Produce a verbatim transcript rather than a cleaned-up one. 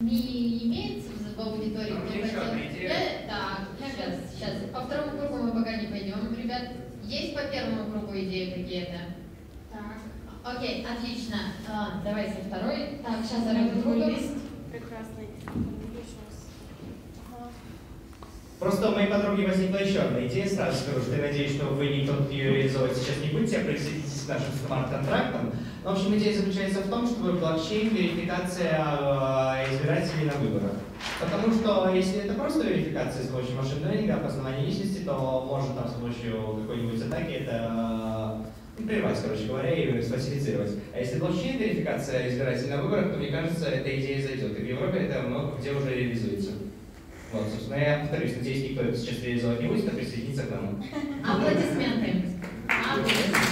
Не имеется в аудитории? Так, сейчас, сейчас. По второму кругу мы пока не пойдем, ребят. Есть по первому кругу идеи какие-то? Так. Окей, отлично. А, давайте второй. Так, сейчас заработаю лист. Прекрасный. Просто у моей подруги возникла еще одна идея, сразу скажу, что я надеюсь, что вы никто ее реализовать сейчас не будете, а присоединитесь к нашим смарт-контрактам. В общем, идея заключается в том, чтобы блокчейн верификация избирателей на выборах. Потому что если это просто верификация с помощью машин лернинга, опознавания личности, то можно там с помощью какой-нибудь атаки это прервать, короче говоря, и сфальсифицировать. А если блокчейн верификация избирателей на выборах, то мне кажется, эта идея зайдет. И в Европе это много где уже реализуется. Вот, собственно, я повторюсь, надеюсь, никто это сейчас реализовать не будет, а присоединиться к нам. Аплодисменты. Аплодисменты.